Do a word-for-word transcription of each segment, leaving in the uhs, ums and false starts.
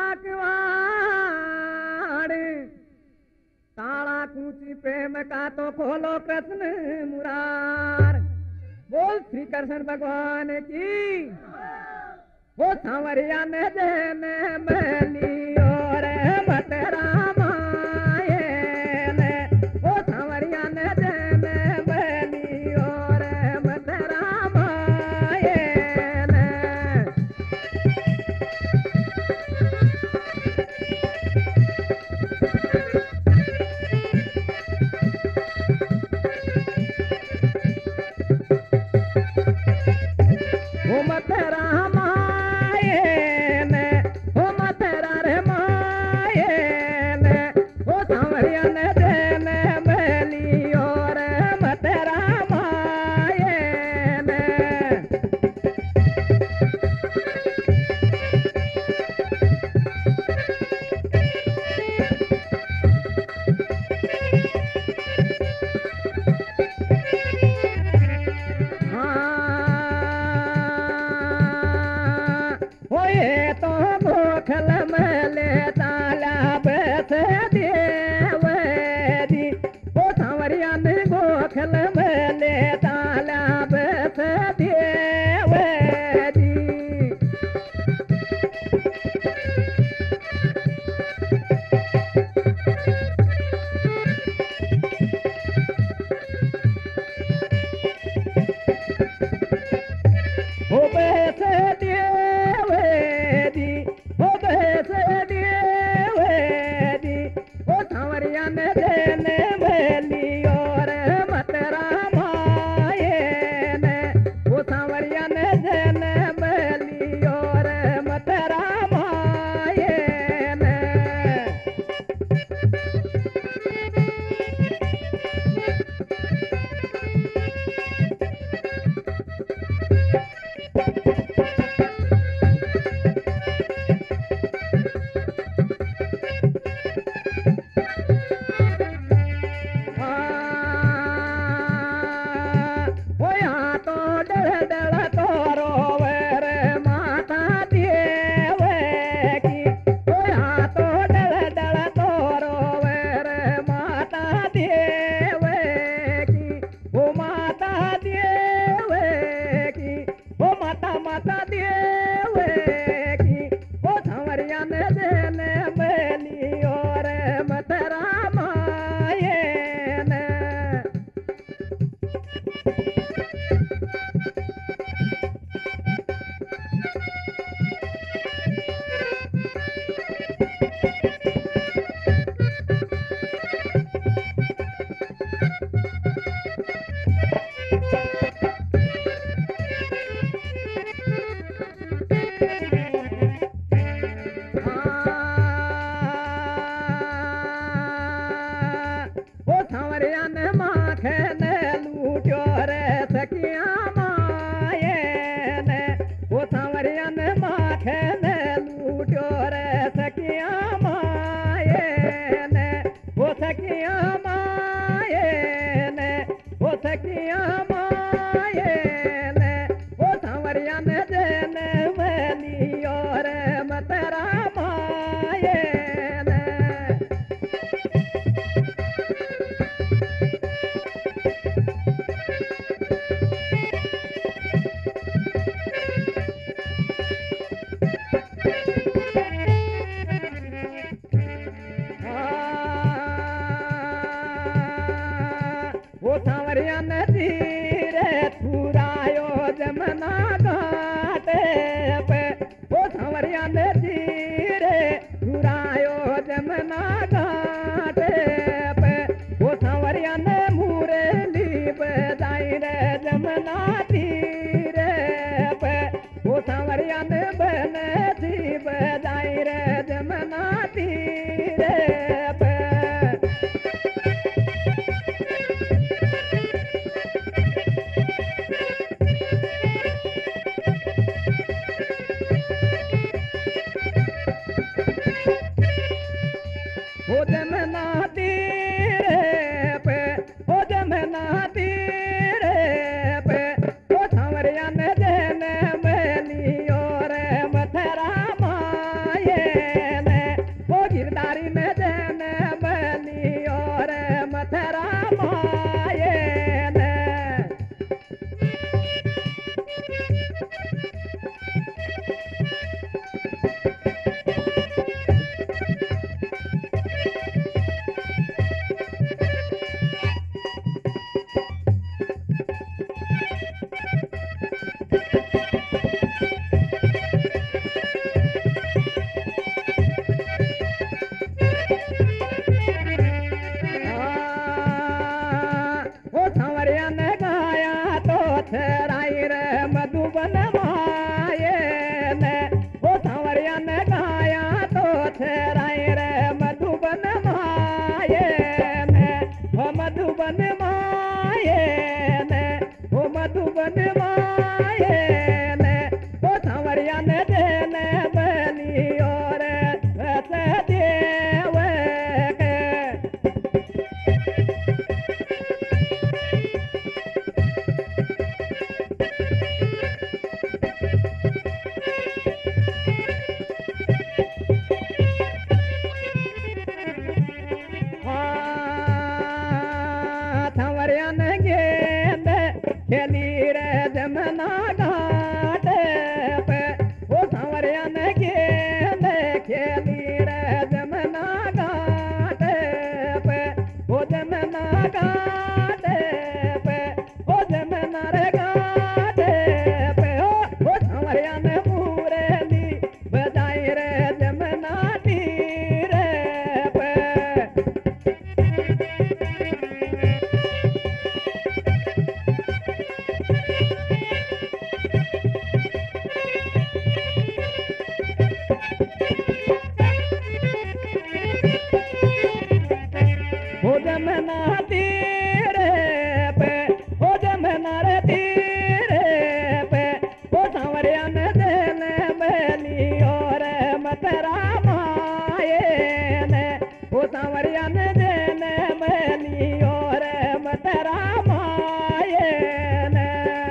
किवाड़ ताला कूची प्रेम का तो खोलो कृष्ण मुरार। बोल श्री कृष्ण भगवान की। वो सांवरिया ने देने बली और मत रामाए ने। वो सांवरिया ने देने बली और मत रामाए ने। वो मत रामाए ने, वो मत रे माए ने। वो सांवरिया ने देने बली और मत रामाए ने। होए तो गोखल मले तालाब से देवरी। वो सांवरिया ने गोखल मले तालाब से देवरी। हो बैसे देवरी, हो बैसे देवरी। वो सांवरिया ने देने बली और मत रामाए ने। वो सांवरिया ने देने बली और मत रामाए ने। हो यहाँ तो डल डल तोरो वर माता देव की। हो यहाँ तो डल डल तोरो वर माता देव की। वो माता देव की, वो माता माता देव की। वो सांवरिया ने देने बली और मत रामाए ने। वो सांवरिया ने माखन लूट्यो रे सखिया माए ने। वो सांवरिया ने माखन लूट्यो रे सखिया माए ने। वो सखिया माए ने, वो सखिया माए ने। वो सांवरिया ने देने बली और मत रामाए ने। वो सांवरिया ने धीरे थुरायो जमुना घाटे पे। वो सांवरिया ने धीरे थुरायो जमुना घाटे पे। वो सांवरिया ने मुरली बजाई रे जमुना तीरे पे। वो सांवरिया ने बनसी बजाई रे जमुना तीरे पे। वो ने ओ सांवरिया ने देने बनी और ऐसे देव के सांवरिया ने गेंद खेली रे जमना घाट पे ओ सांवरिया ने गेंद खेली रे जमना घाट पे ओ जमना घाट पे ओ जमना रे घाट पे ओ ओ सांवरिया ने मुरली बजाई रे जमना तीर पे ओ जमना तीर पे ओ जमना रे तीर पे ओ सांवरिया ने देने बेली और मतरा माए ने ओ सांवरिया ने देने बेली और मतरा माए ने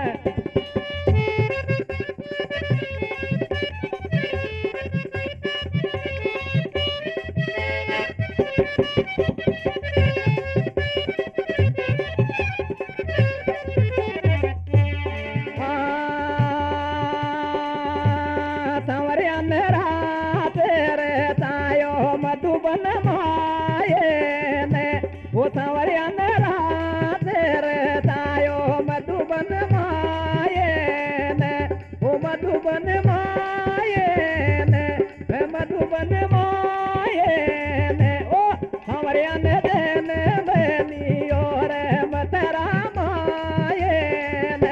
सांवरिया ने रात रे तायो मधुबन माए ने ओ सांवरिया ने रात रे तायो मधुबन माए ने ओ मधुबन माए ने ए मधुबन माए ने ओ सांवरिया ने देने बेली और मतरा माए ने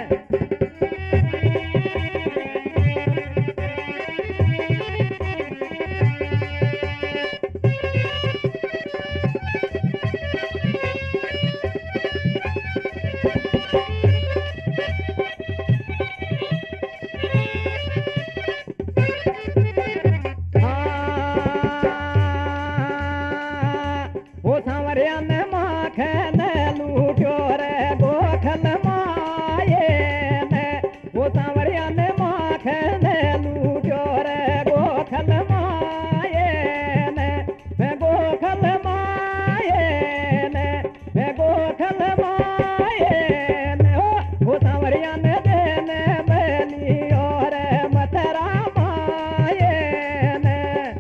ओ सांवरिया ने माखन लूट्यो रे गोखल माए ने ओ सांवरिया ने माखन लूट्यो रे गोखल माए ने मैं गोखल माए ने मैं गोखल माए ने ओ ओ सांवरिया ने देने बेली और मतरा माए ने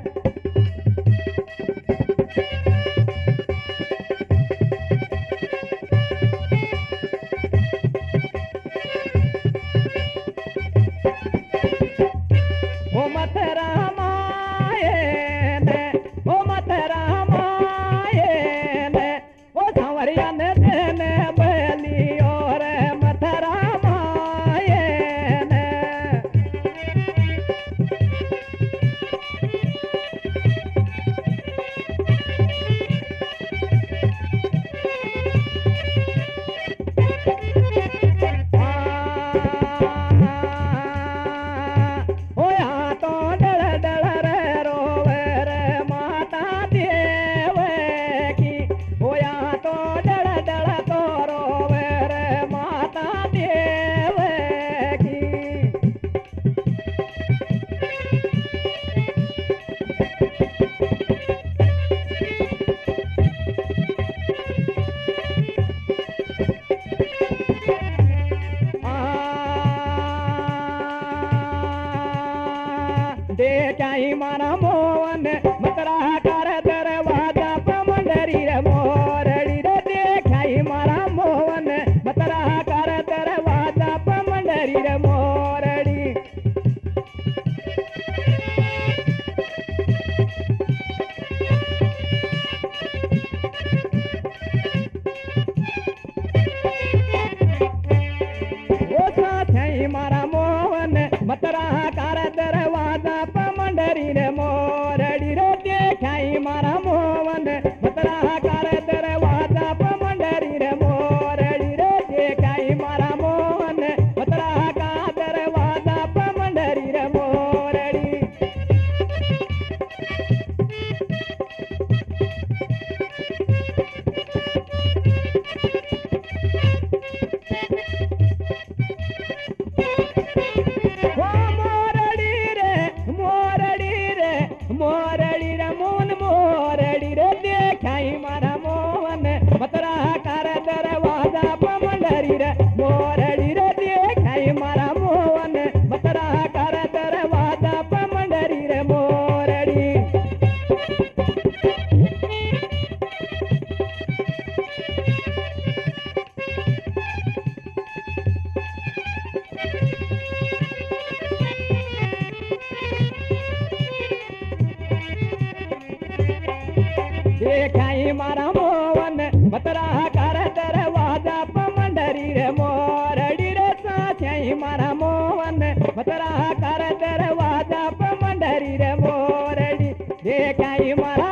ओ मतरा माए ने ओ मतरा माए ने ओ सांवरिया ने देने बेली और मतरा माए ने ओ यहाँ तो डर डर रे रोवे रे माता देव की ओ यहाँ तो डर डर तो रोवे रे माता देव की देखाई मारा मोहन मतरा कर दरवाजा पमंडरी रे मोरड़ी रे देखाई मारा मोहन मतरा कर दरवाजा पमंडरी रे मोरड़ी ओ साथई मारा मोहन मतरा कर दरवाजा पमंडरी रे मोरड़ी रे देखाई मारा मोहन मतरा कर दरवाजा पमंडरी रे मोरड़ी रे देखाई मारा मोहन मतरा का देखाई मारा मोहन मतरा कर दरवाजा प मंडरी रे मोरडी रे साथी मारा मोहन मतरा कर दरवाजा प मंडरी रे मोरडी देखाई मारा